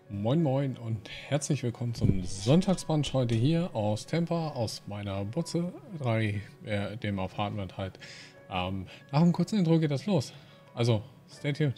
Moin Moin und herzlich willkommen zum Sonntagsbrunch heute hier aus Tampa, aus meiner Butze 3, dem Apartment halt. Nach einem kurzen Intro geht das los. Also, stay tuned.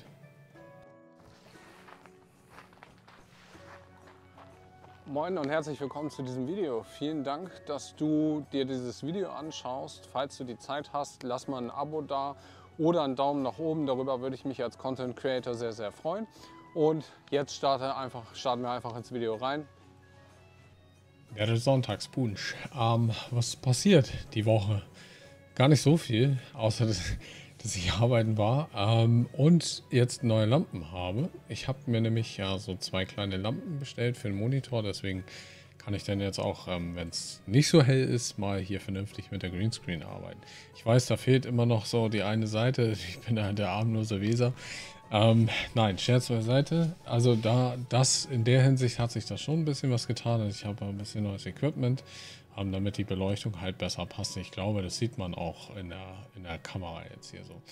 Moin und herzlich willkommen zu diesem Video. Vielen Dank, dass du dir dieses Video anschaust. Falls du die Zeit hast, lass mal ein Abo da oder einen Daumen nach oben. Darüber würde ich mich als Content Creator sehr, sehr freuen. Und jetzt starten wir einfach ins Video rein. Ja, der Sonntagspunsch. Was passiert die Woche? Gar nicht so viel, außer dass ich arbeiten war und jetzt neue Lampen habe. Ich habe mir nämlich ja so 2 kleine Lampen bestellt für den Monitor, deswegen kann ich dann jetzt auch, wenn es nicht so hell ist, mal hier vernünftig mit der Greenscreen arbeiten. Ich weiß, da fehlt immer noch so die eine Seite. Ich bin da der armlose Weser. Nein, Scherz beiseite. Also in der Hinsicht hat sich da schon ein bisschen was getan. Also ich habe ein bisschen neues Equipment, damit die Beleuchtung halt besser passt. Ich glaube, das sieht man auch in der Kamera jetzt hier so.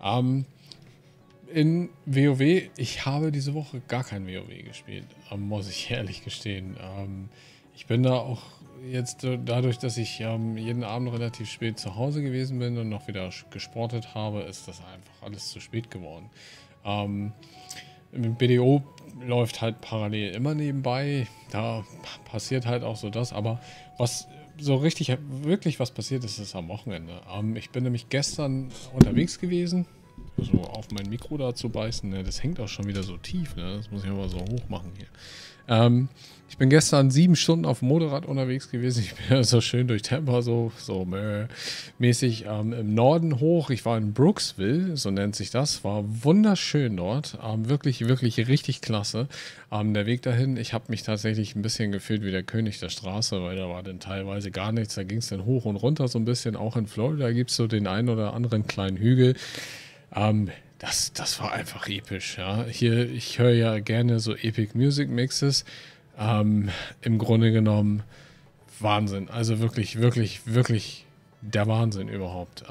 In WoW, ich habe diese Woche gar kein WoW gespielt, muss ich ehrlich gestehen. Ich bin da auch jetzt dadurch, dass ich jeden Abend relativ spät zu Hause gewesen bin und noch wieder gesportet habe, ist das einfach alles zu spät geworden. Im BDO läuft halt parallel immer nebenbei, da passiert halt auch so das, aber was so richtig, wirklich was passiert ist, ist am Wochenende. Ich bin nämlich gestern unterwegs gewesen, so auf mein Mikro da zu beißen, ne, das hängt auch schon wieder so tief, ne, das muss ich aber so hoch machen hier. Ich bin gestern 7 Stunden auf dem Motorrad unterwegs gewesen. Ich bin ja so schön durch Tampa, so mäßig im Norden hoch. Ich war in Brooksville, so nennt sich das. War wunderschön dort. Wirklich, wirklich richtig klasse. Der Weg dahin, ich habe mich tatsächlich ein bisschen gefühlt wie der König der Straße, weil da war dann teilweise gar nichts. Da ging es dann hoch und runter so ein bisschen. Auch in Florida gibt es so den einen oder anderen kleinen Hügel. Das war einfach episch, ja. Hier, ich höre ja gerne so Epic Music Mixes. Im Grunde genommen Wahnsinn. Also wirklich, wirklich, wirklich der Wahnsinn überhaupt.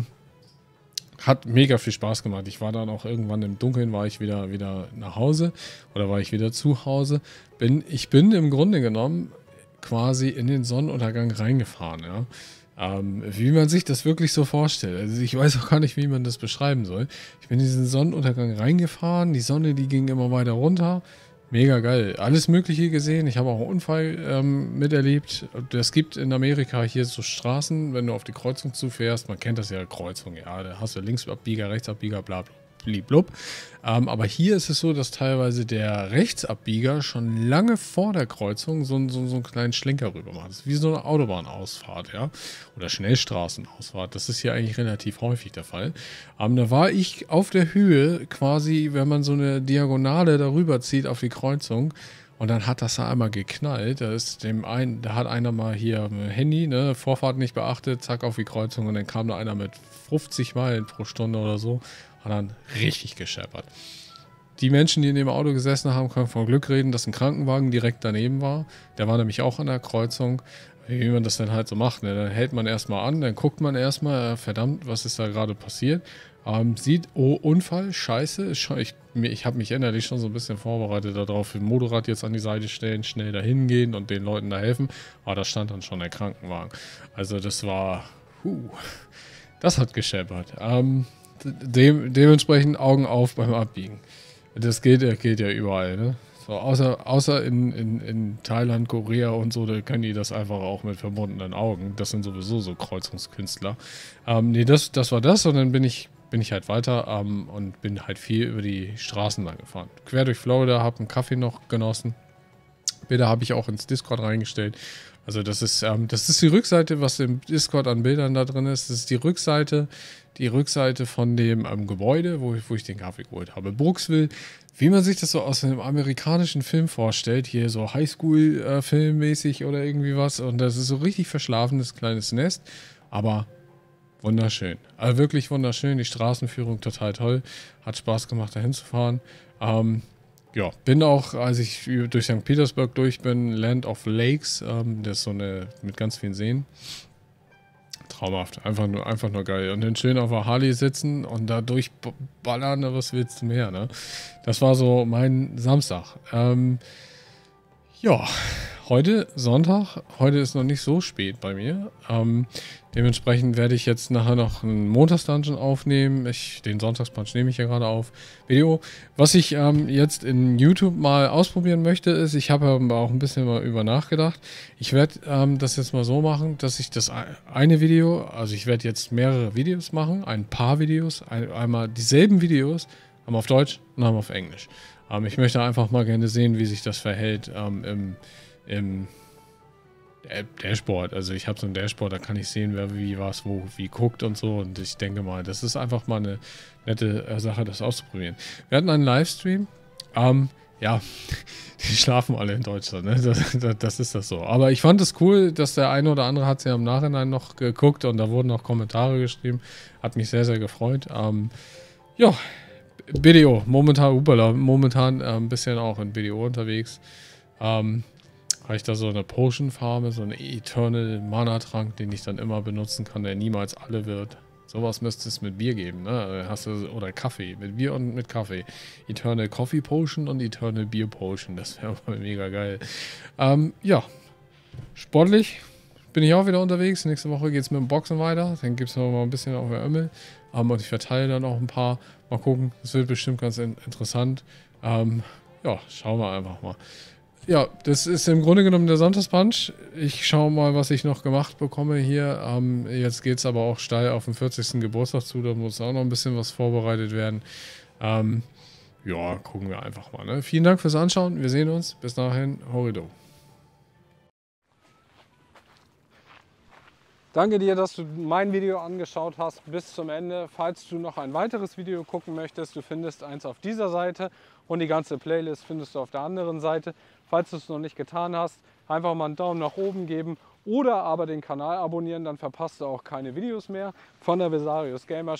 Hat mega viel Spaß gemacht. Ich war dann auch irgendwann im Dunkeln, war ich wieder nach Hause oder war ich wieder zu Hause. Ich bin im Grunde genommen quasi in den Sonnenuntergang reingefahren, ja. Wie man sich das wirklich so vorstellt. Also ich weiß auch gar nicht, wie man das beschreiben soll. Ich bin in diesen Sonnenuntergang reingefahren, die Sonne, die ging immer weiter runter. Mega geil. Alles Mögliche gesehen. Ich habe auch einen Unfall miterlebt. Es gibt in Amerika hier so Straßen, wenn du auf die Kreuzung zufährst. Man kennt das ja, Kreuzung, ja. Da hast du Linksabbieger, Rechtsabbieger, bla bla. Bliblub. Aber hier ist es so, dass teilweise der Rechtsabbieger schon lange vor der Kreuzung so einen kleinen Schlenker rüber macht. Das ist wie so eine Autobahnausfahrt, ja. Oder Schnellstraßenausfahrt. Das ist hier eigentlich relativ häufig der Fall. Da war ich auf der Höhe, quasi, wenn man so eine Diagonale darüber zieht auf die Kreuzung. Und dann hat das da einmal geknallt. Da hat einer mal hier mit Handy, ne, Vorfahrt nicht beachtet, zack, auf die Kreuzung. Und dann kam da einer mit 50 Meilen pro Stunde oder so. Hat dann richtig gescheppert. Die Menschen, die in dem Auto gesessen haben, können von Glück reden, dass ein Krankenwagen direkt daneben war. Der war nämlich auch an der Kreuzung. Wie man das dann halt so macht, ne? Dann hält man erstmal an, dann guckt man erstmal, verdammt, was ist da gerade passiert. Sieht, oh, Unfall, scheiße. Ich habe mich innerlich schon so ein bisschen vorbereitet darauf, das Motorrad jetzt an die Seite stellen, schnell dahin gehen und den Leuten da helfen. Aber da stand dann schon der Krankenwagen. Also das war, das hat gescheppert. Dementsprechend Augen auf beim Abbiegen. Das geht ja überall, ne? So, außer in Thailand, Korea und so, da können die das einfach auch mit verbundenen Augen. Das sind sowieso so Kreuzungskünstler. Nee, das war das und dann bin ich halt weiter und bin halt viel über die Straßen lang gefahren. Quer durch Florida, habe einen Kaffee noch genossen. Bilder habe ich auch ins Discord reingestellt. Also das ist die Rückseite, was im Discord an Bildern da drin ist. Das ist die Rückseite von dem Gebäude, wo ich den Kaffee geholt habe. Brooksville, wie man sich das so aus einem amerikanischen Film vorstellt, hier so Highschool-Filmmäßig oder irgendwie was. Und das ist so richtig verschlafenes kleines Nest, aber wunderschön. Also wirklich wunderschön. Die Straßenführung total toll. Hat Spaß gemacht, da hinzufahren. Ja, bin auch, als ich durch St. Petersburg durch bin, Land of Lakes, das ist so eine mit ganz vielen Seen. traumhaft. Einfach nur geil. Und dann schön auf der Harley sitzen und da durchballern, was willst du mehr, ne? Das war so mein Samstag. Ja, heute Sonntag. Heute ist noch nicht so spät bei mir. Dementsprechend werde ich jetzt nachher noch einen Montagsdungeon aufnehmen. Den Sonntagspunch nehme ich ja gerade auf. Video. Was ich jetzt in YouTube mal ausprobieren möchte, ist, ich habe aber auch ein bisschen mal über nachgedacht. Ich werde das jetzt mal so machen, dass ich das eine Video, also ich werde jetzt mehrere Videos machen, ein paar Videos, einmal dieselben Videos, einmal auf Deutsch und einmal auf Englisch. Ich möchte einfach mal gerne sehen, wie sich das verhält im Dashboard. Also ich habe so ein Dashboard, da kann ich sehen, wer wie was wo wie guckt und so. Und ich denke mal, das ist einfach mal eine nette Sache, das auszuprobieren. Wir hatten einen Livestream. Ja, die schlafen alle in Deutschland, ne? Das ist das so. Aber ich fand es cool, dass der eine oder andere hat es ja im Nachhinein noch geguckt und da wurden noch Kommentare geschrieben. Hat mich sehr, sehr gefreut. Ja, BDO, momentan ein bisschen auch in BDO unterwegs. Habe ich da so eine Potion Farbe, so eine Eternal Mana Trank, den ich dann immer benutzen kann, der niemals alle wird. Sowas müsste es mit Bier geben, ne? Oder Kaffee, mit Bier und mit Kaffee. Eternal Coffee Potion und Eternal Beer Potion, das wäre mal mega geil. Ja, sportlich bin ich auch wieder unterwegs. Nächste Woche geht es mit dem Boxen weiter. Dann gibt es noch mal ein bisschen auf der Ömmel. Und ich verteile dann auch ein paar. Mal gucken, das wird bestimmt ganz interessant. Ja, schauen wir einfach mal. Ja, das ist im Grunde genommen der Sonntagspunch. Ich schaue mal, was ich noch gemacht bekomme hier. Jetzt geht es aber auch steil auf den 40. Geburtstag zu. Da muss auch noch ein bisschen was vorbereitet werden. Ja, gucken wir einfach mal. Ne? Vielen Dank fürs Anschauen. Wir sehen uns. Bis dahin. Horrido. Danke dir, dass du mein Video angeschaut hast bis zum Ende. Falls du noch ein weiteres Video gucken möchtest, du findest eins auf dieser Seite und die ganze Playlist findest du auf der anderen Seite. Falls du es noch nicht getan hast, einfach mal einen Daumen nach oben geben oder aber den Kanal abonnieren, dann verpasst du auch keine Videos mehr von der Vesarius Gamer.